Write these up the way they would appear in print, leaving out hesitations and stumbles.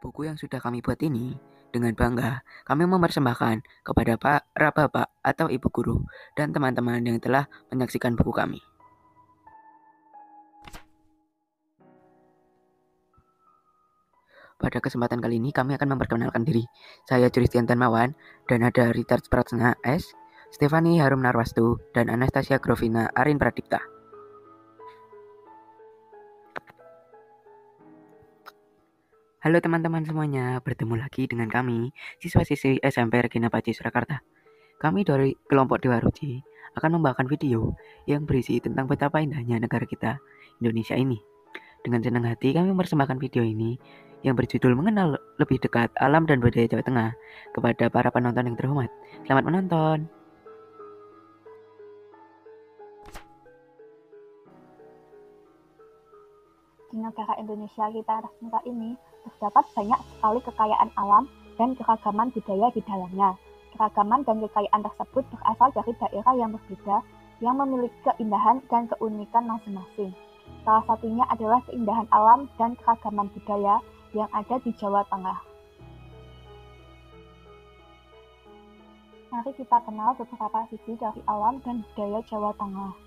Buku yang sudah kami buat ini, dengan bangga, kami mempersembahkan kepada para bapak atau ibu guru dan teman-teman yang telah menyaksikan buku kami. Pada kesempatan kali ini kami akan memperkenalkan diri. Saya Christian Tanmawan dan ada Richard Pratsna S, Stefani Harum Narwastu, dan Anastasia Grovina Arin Pradipta. Halo teman-teman semuanya, bertemu lagi dengan kami, siswa-siswi SMP Regina Paci Surakarta. Kami dari kelompok Dewa Ruci akan membawakan video yang berisi tentang betapa indahnya negara kita, Indonesia ini. Dengan senang hati kami mempersembahkan video ini yang berjudul Mengenal Lebih Dekat Alam dan Budaya Jawa Tengah kepada para penonton yang terhormat. Selamat menonton! Di negara Indonesia kita tercinta ini, terdapat banyak sekali kekayaan alam dan keragaman budaya di dalamnya. Keragaman dan kekayaan tersebut berasal dari daerah yang berbeda yang memiliki keindahan dan keunikan masing-masing. Salah satunya adalah keindahan alam dan keragaman budaya yang ada di Jawa Tengah. Mari kita kenal beberapa sisi dari alam dan budaya Jawa Tengah.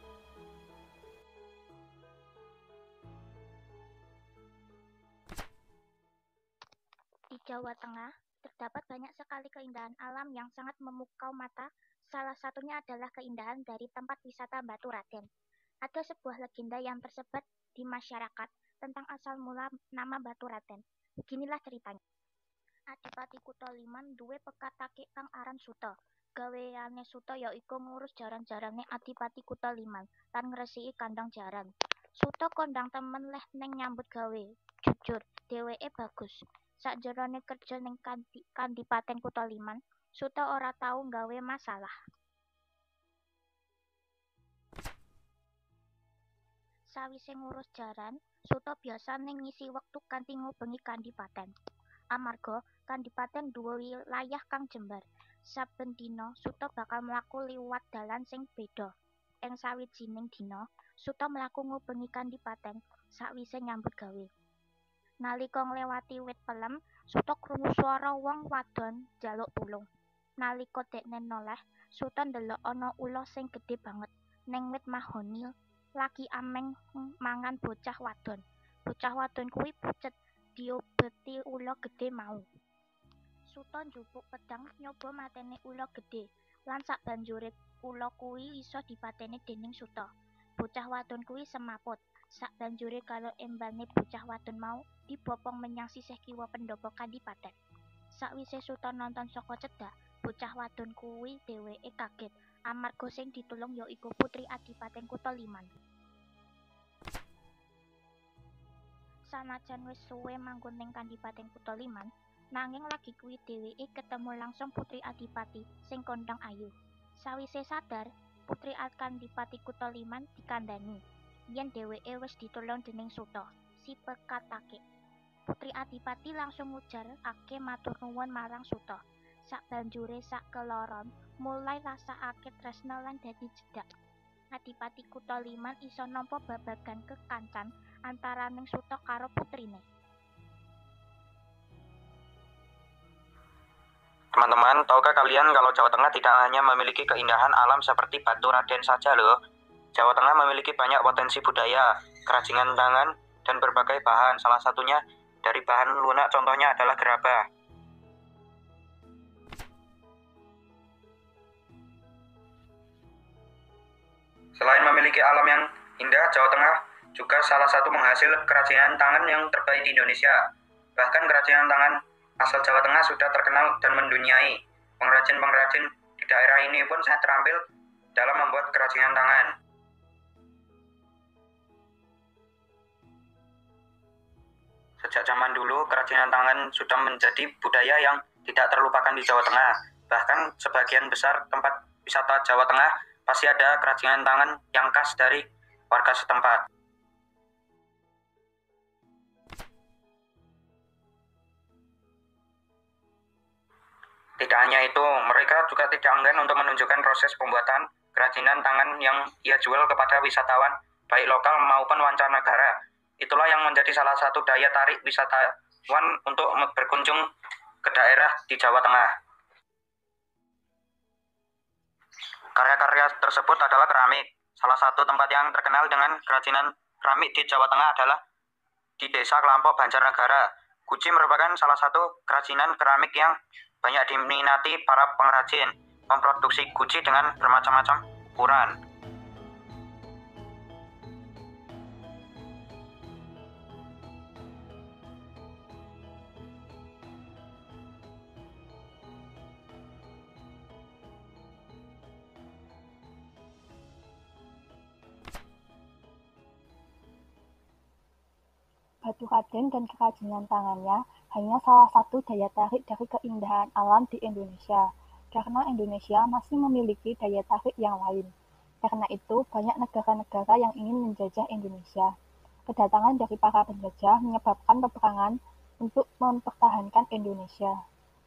Di Jawa Tengah, terdapat banyak sekali keindahan alam yang sangat memukau mata. Salah satunya adalah keindahan dari tempat wisata Batu Raden. Ada sebuah legenda yang tersebar di masyarakat tentang asal mula nama Batu Raden. Beginilah ceritanya. Adipati Kutoliman duwe pekatake kang aran Suta. Gaweane Suta yaiku ngurus jaran-jarane Adipati Kutoliman lan ngresiki kandang jaran. Suta kondang temen leh neng nyambut gawe. Jujur, dheweke bagus. Sakjerone kerja ning Kandipaten Kutoliman, Suta ora tau nggawe masalah. Sawise ngurus jaran, Suta biasane ngisi wektu kanthi ngubengi Kandipaten. Amarga Kandipaten duwe wilayah kang jembar, saben dina Suta bakal mlaku liwat dalan sing beda. Ing sawijining dina, Suta mlaku ngubengi Kandipaten sakwise nyambut gawe. Nalika nglewati wit pelem, Suta krungu swara wong wadon njaluk tulung. Nalika dekne noleh, Suta ndelok ana ula sing gedhe banget. Ning wit mahoni lagi ameng mangan bocah wadon. Bocah wadon kuwi pucet diobeti ula gedhe mau. Suta njupuk pedang nyoba mateni ula gedhe, lan sakbanjure ula kuwi iso dipateni dening Suta. Bocah wadon kuwi semaput. Sakbanjure karo embane bocah wadon mau dibopong menyang sisih kiwa pendopo Kandipaten. Sakwise Suta nonton saka cedhak, bocah wadon kuwi dheweke kaget amarga sing ditulung yaiku putri Adipaten Kutoliman. Sanajan wis suwe manggon ning Kandipaten Kutoliman, nanging lagi kuwi dheweke ketemu langsung putri Adipati sing kondang ayu. Sawise sadar, putri Kandipati Kutoliman dikandhani yen dheweke wis ditulung dening Suta, si pekatake. Putri Adipati langsung ngujarake matur nuwun marang Suta. Sakbanjure sakeloron mulai rasakake tresna lan dadi jedhak. Adipati Kutoliman iso nampa babagan kekancan antaraning Suta karo putrine. Teman-teman, tahukah kalian kalau Jawa Tengah tidak hanya memiliki keindahan alam seperti Batu Raden saja loh. Jawa Tengah memiliki banyak potensi budaya, kerajinan tangan, dan berbagai bahan. Salah satunya dari bahan lunak, contohnya adalah gerabah. Selain memiliki alam yang indah, Jawa Tengah juga salah satu penghasil kerajinan tangan yang terbaik di Indonesia. Bahkan kerajinan tangan asal Jawa Tengah sudah terkenal dan menduniai. Pengrajin-pengrajin di daerah ini pun sangat terampil dalam membuat kerajinan tangan. Sejak zaman dulu, kerajinan tangan sudah menjadi budaya yang tidak terlupakan di Jawa Tengah. Bahkan sebagian besar tempat wisata Jawa Tengah pasti ada kerajinan tangan yang khas dari warga setempat. Tidak hanya itu, mereka juga tidak enggan untuk menunjukkan proses pembuatan kerajinan tangan yang ia jual kepada wisatawan, baik lokal maupun mancanegara. Itulah yang menjadi salah satu daya tarik wisata untuk berkunjung ke daerah di Jawa Tengah. Karya-karya tersebut adalah keramik. Salah satu tempat yang terkenal dengan kerajinan keramik di Jawa Tengah adalah di Desa Kelampok, Banjarnegara. Guci merupakan salah satu kerajinan keramik yang banyak diminati para pengrajin. Memproduksi guci dengan bermacam-macam ukuran. Batu Raden dan kerajinan tangannya hanya salah satu daya tarik dari keindahan alam di Indonesia, karena Indonesia masih memiliki daya tarik yang lain. Karena itu, banyak negara-negara yang ingin menjajah Indonesia. Kedatangan dari para penjajah menyebabkan peperangan untuk mempertahankan Indonesia.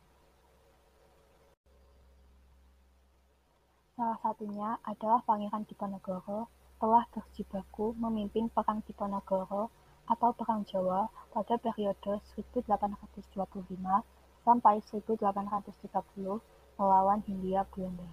Salah satunya adalah Pangeran Diponegoro telah berjibaku memimpin Perang Diponegoro atau Perang Jawa pada periode 1825 sampai 1830 melawan Hindia Belanda.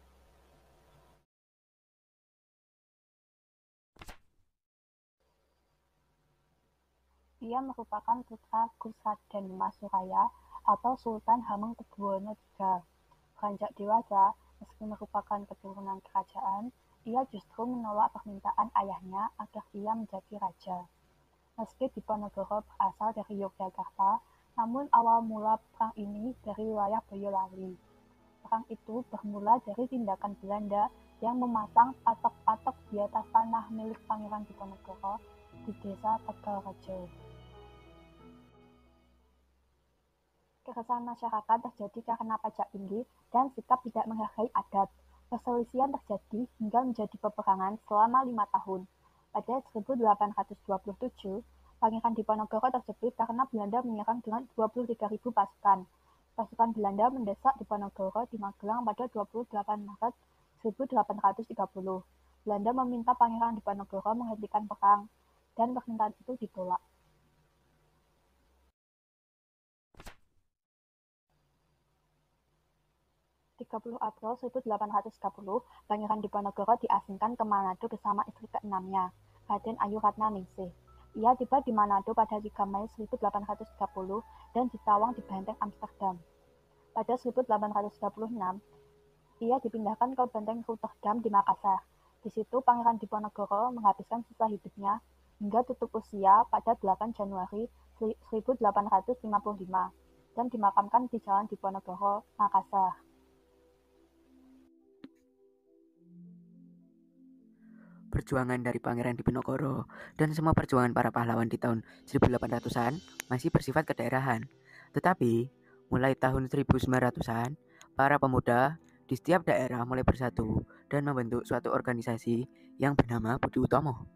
Ia merupakan putra Gus Raden Mas Suraya atau Sultan Hamengkubuwono III. Beranjak dewasa, meski merupakan keturunan kerajaan, ia justru menolak permintaan ayahnya agar ia menjadi raja. Meski Diponegoro berasal dari Yogyakarta, namun awal mula perang ini dari wilayah Boyolali. Perang itu bermula dari tindakan Belanda yang memasang patok-patok di atas tanah milik Pangeran Diponegoro di desa Tegalrejo. Keresahan masyarakat terjadi karena pajak tinggi dan sikap tidak menghargai adat. Perselisihan terjadi hingga menjadi peperangan selama 5 tahun. Pada 1827, Pangeran Diponegoro terjepit karena Belanda menyerang dengan 23.000 pasukan. Pasukan Belanda mendesak Diponegoro di Magelang pada 28 Maret 1830. Belanda meminta Pangeran Diponegoro menghentikan perang, dan permintaan itu ditolak. April 1830, Pangeran Diponegoro diasingkan ke Manado bersama istri keenamnya, Raden Ayu Ratna Ningsih. Ia tiba di Manado pada 3 Mei 1830 dan ditawang di Benteng Amsterdam. Pada 1836, ia dipindahkan ke Benteng Rotterdam di Makassar. Di situ Pangeran Diponegoro menghabiskan sisa hidupnya hingga tutup usia pada 8 Januari 1855 dan dimakamkan di Jalan Diponegoro, Makassar. Perjuangan dari Pangeran Diponegoro dan semua perjuangan para pahlawan di tahun 1800-an masih bersifat kedaerahan. Tetapi, mulai tahun 1900-an, para pemuda di setiap daerah mulai bersatu dan membentuk suatu organisasi yang bernama Budi Utomo.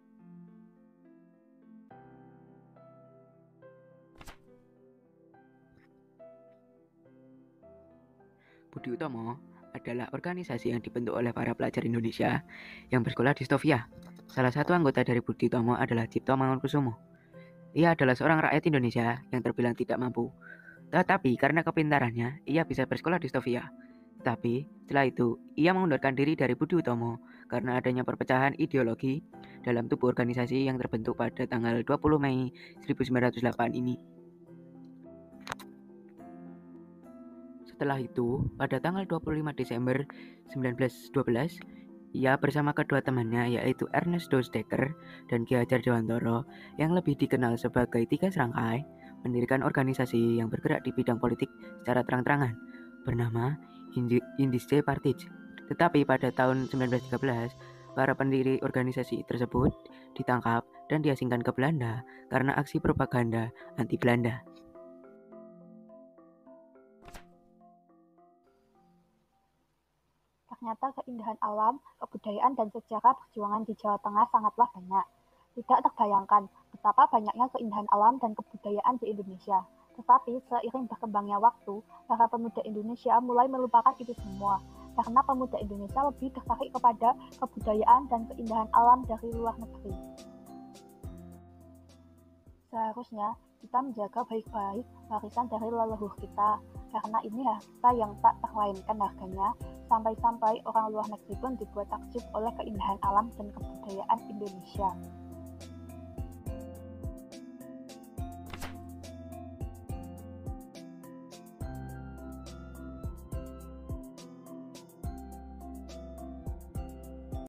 Budi Utomo adalah organisasi yang dibentuk oleh para pelajar Indonesia yang bersekolah di Stovia. Salah satu anggota dari Budi Utomo adalah Cipto Mangunkusumo. Ia adalah seorang rakyat Indonesia yang terbilang tidak mampu. Tetapi karena kepintarannya, ia bisa bersekolah di Stovia. Tetapi setelah itu, ia mengundurkan diri dari Budi Utomo karena adanya perpecahan ideologi dalam tubuh organisasi yang terbentuk pada tanggal 20 Mei 1908 ini. Setelah itu, pada tanggal 25 Desember 1912, ia bersama kedua temannya yaitu Ernest Dosdecker dan Ki Hajar Dewantoro yang lebih dikenal sebagai Tiga Serangkai mendirikan organisasi yang bergerak di bidang politik secara terang-terangan bernama Indische Partij. Tetapi pada tahun 1913, para pendiri organisasi tersebut ditangkap dan diasingkan ke Belanda karena aksi propaganda anti Belanda. Ternyata keindahan alam, kebudayaan, dan sejarah perjuangan di Jawa Tengah sangatlah banyak. Tidak terbayangkan betapa banyaknya keindahan alam dan kebudayaan di Indonesia. Tetapi seiring berkembangnya waktu, para pemuda Indonesia mulai melupakan itu semua. Karena pemuda Indonesia lebih tertarik kepada kebudayaan dan keindahan alam dari luar negeri. Seharusnya kita menjaga baik-baik warisan dari leluhur kita, karena ini harta yang tak terlainkan harganya, sampai-sampai orang luar negeri pun dibuat takjub oleh keindahan alam dan kebudayaan Indonesia.